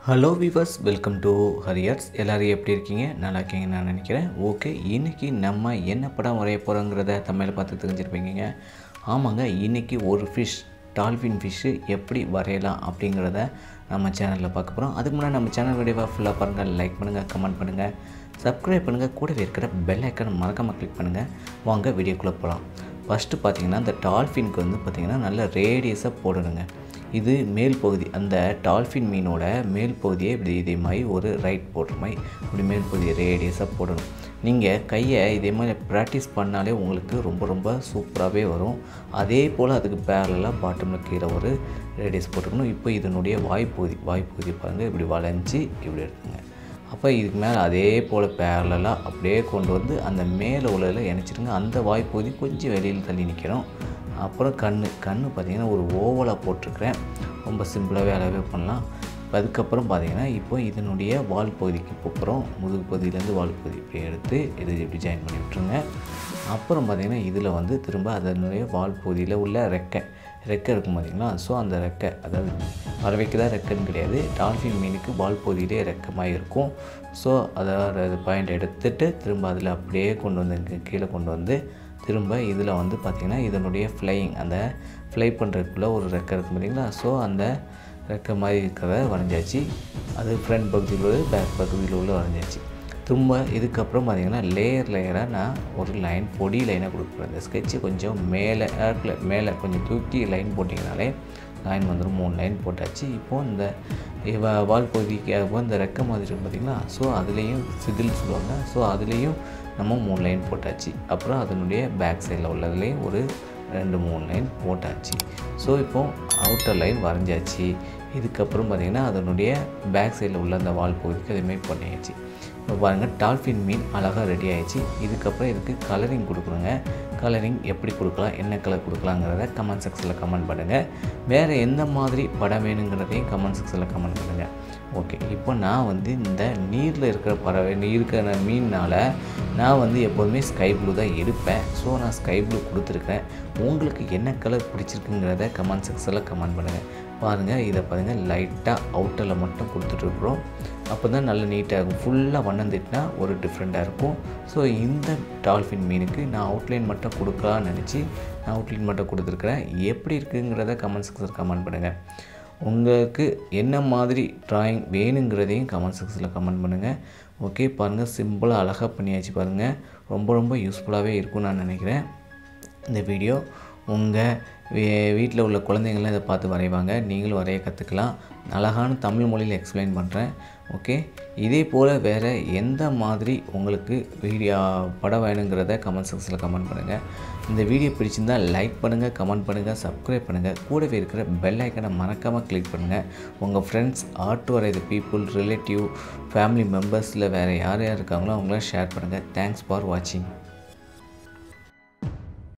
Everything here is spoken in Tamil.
ஹலோ விவர்ஸ், வெல்கம் டு ஹரியர்ஸ். எல்லோரும் எப்படி இருக்கீங்க? நல்லா இருக்கீங்கன்னு நான் நினைக்கிறேன். ஓகே, இன்றைக்கி நம்ம என்ன படம் வரைய போகிறோங்கிறத தமிழில் பார்த்து தெரிஞ்சிருப்பீங்க. ஆமாங்க, இன்றைக்கி ஒரு டால்ஃபின் ஃபிஷ்ஷு எப்படி வரையலாம் அப்படிங்கிறத நம்ம சேனலில் பார்க்க போகிறோம். அதுக்கு முன்னாடி நம்ம சேனல் வீடியோவை ஃபுல்லாக பாருங்கள், லைக் பண்ணுங்கள், கமெண்ட் பண்ணுங்கள், சப்ஸ்கிரைப் பண்ணுங்கள், கூடவே இருக்கிற பெல் ஐக்கனை மறக்காமல் கிளிக் பண்ணுங்கள். வாங்க வீடியோக்குள்ளே போகலாம். ஃபஸ்ட்டு பார்த்திங்கன்னா இந்த டால்ஃபினுக்கு பார்த்திங்கன்னா நல்ல ரேடியஸாக போடணுங்க. இது மேல் பகுதி, அந்த டால்ஃபின் மீனோட மேல் பகுதியை இப்படி இதே மாதிரி ஒரு ரைட் போடுற மாதிரி இப்படி மேல் பகுதியை ரேடியஸாக போடணும். நீங்கள் கையை இதே மாதிரி ப்ராக்டிஸ் பண்ணாலே உங்களுக்கு ரொம்ப சூப்பராகவே வரும். அதே போல் அதுக்கு பேரலாக பாட்டமில் கீழே ஒரு ரேடியஸ் போட்டுக்கணும். இப்போ இதனுடைய வாய்ப்பகுதி பாருங்கள், இப்படி வளைஞ்சி இப்படி எடுத்துங்க. அப்போ இதுக்கு மேலே அதே போல் பேரலாக அப்படியே கொண்டு வந்து அந்த மேலே உள்ளதில் இணைச்சிடுங்க. அந்த வாய்ப்பகுதி கொஞ்சம் வெளியில் தள்ளி நிற்கணும். அப்புறம் கண் பார்த்திங்கன்னா ஒரு ஓவலாக போட்டிருக்கிறேன். ரொம்ப சிம்பிளாகவே அளவே பண்ணலாம். அதுக்கப்புறம் பார்த்திங்கன்னா இப்போ இதனுடைய வால் பகுதிக்கு போகிறோம். முதுகு பகுதியிலேருந்து வால் பகுதி இப்படி எடுத்து இது இப்படி ஜாயின் பண்ணி விட்டுருங்க. அப்புறம் பார்த்திங்கன்னா இதில் திரும்ப அதனுடைய வால் பகுதியில் உள்ள ரெக்கை இருக்கும் பார்த்திங்களா. ஸோ அந்த ரெக்கை, அதாவது பறவைக்கு தான் ரெக்கைன்னு கிடையாது, டால்ஃபின் மீனுக்கு வால் பகுதியிலே ரெக்கமாக இருக்கும். ஸோ அதாவது பாயிண்ட் எடுத்துகிட்டு திரும்ப அதில் அப்படியே கொண்டு வந்து கீழே கொண்டு வந்து திரும்ப இதில் பார்த்திங்கன்னா இதனுடைய அந்த ஃப்ளை பண்ணுறதுக்குள்ளே ஒரு ரெக்கை இருக்குது பார்த்திங்களா. ஸோ அந்த ரெக்கை மாதிரி இருக்கிறத வரைஞ்சாச்சு. அது ஃப்ரண்ட் பகுதியில் உள்ள பேக் பகுதியில் உள்ள வரைஞ்சாச்சு. திரும்ப இதுக்கப்புறம் பார்த்திங்கன்னா லேயராக நான் ஒரு பொடி லைனாக கொடுக்குறேன். இந்த ஸ்கெட்சு கொஞ்சம் மேலே கொஞ்சம் தூக்கி லைன் போட்டிங்கனாலே லைன் வந்துடும். 3 லைன் போட்டாச்சு. இப்போது இந்த வால் பகுதிக்கு இந்த ரெக்கை மாதிரி இருக்கும் பார்த்திங்களா. ஸோ அதுலேயும் சிதில் சொல்லுவாங்க. ஸோ அதுலேயும் நம்ம 3 லைன் போட்டாச்சு. அப்புறம் அதனுடைய பேக் சைடில் உள்ளதுலேயும் ஒரு 2-3 லைன் போட்டாச்சு. ஸோ இப்போது அவுட்டர் லைன் வரைஞ்சாச்சு. இதுக்கப்புறம் பார்த்திங்கன்னா அதனுடைய பேக் சைடில் உள்ள அந்த வால் பகுதிக்கு அதேமாதிரி பண்ணியாச்சு. இப்போ பாருங்கள், டால்ஃபின் மீன் அழகாக ரெடி ஆகிடுச்சு. இதுக்கப்புறம் இதுக்கு கலரிங் கொடுக்குறோங்க. கலரிங் எப்படி கொடுக்கலாம், என்ன கலர் கொடுக்கலாங்கிறத கமெண்ட் செக்ஷனில் கமெண்ட் பண்ணுங்கள். வேறு எந்த மாதிரி படம் வேணுங்கிறதையும் கமெண்ட் செக்ஷனில் கமெண்ட் பண்ணுங்கள். ஓகே, இப்போ நான் இந்த நீரில் இருக்கிற மீனால் நான் எப்போதுமே ஸ்கை ப்ளூ தான் எடுப்பேன். ஸோ நான் ஸ்கை ப்ளூ கொடுத்துருக்கேன். உங்களுக்கு என்ன கலர் பிடிச்சிருக்குங்கிறத கமெண்ட் செக்ஷனில் கமெண்ட் பண்ணுங்கள். பாருங்கள், இதை பாருங்கள், லைட்டாக அவுட்டரில் மட்டும் கொடுத்துட்ருக்குறோம். அப்போ தான் நல்ல நீட்டாக இருக்கும். ஃபுல்லாக வண்ணம் திட்டினா ஒரு டிஃப்ரெண்ட்டாக இருக்கும். ஸோ இந்த டால்ஃபின் மீனுக்கு நான் அவுட்லைன் மட்டும் கொடுக்கலான்னு நினச்சி நான் அவுட்லைன் மட்டும் கொடுத்துருக்குறேன். எப்படி இருக்குங்கிறத கமெண்ட் செக்ஷனில் கமெண்ட் பண்ணுங்கள். உங்களுக்கு என்ன மாதிரி ட்ராயிங் வேணுங்கிறதையும் கமெண்ட் செக்ஷனில் கமெண்ட் பண்ணுங்கள். ஓகே, பாருங்கள், சிம்பிளாக அழகாக பண்ணியாச்சு. பாருங்கள், ரொம்ப யூஸ்ஃபுல்லாகவே இருக்கும்னு நான் நினைக்கிறேன். இந்த வீடியோ உங்கள் வீட்டில் உள்ள குழந்தைங்களாம் இதை பார்த்து வரைவாங்க. நீங்களும் வரைய கற்றுக்கலாம். அழகான தமிழ் மொழியில் எக்ஸ்பிளைன் பண்ணுறேன். ஓகே, இதே போல் வேறு எந்த மாதிரி உங்களுக்கு படம் வேணுங்கிறத கமெண்ட் செக்ஷனில் கமெண்ட் பண்ணுங்கள். இந்த வீடியோ பிடிச்சிருந்தால் லைக் பண்ணுங்கள், கமெண்ட் பண்ணுங்கள், சப்ஸ்கிரைப் பண்ணுங்கள். கூடவே இருக்கிற பெல் ஐக்கனை மறக்காமல் கிளிக் பண்ணுங்கள். உங்கள் ஃப்ரெண்ட்ஸ், ஆர்ட் வரைகிற பீப்புள், ரிலேட்டிவ், ஃபேமிலி மெம்பர்ஸில் வேறு யார் இருக்காங்களோ அவங்கள ஷேர் பண்ணுங்கள். தேங்க்ஸ் ஃபார் வாட்சிங்.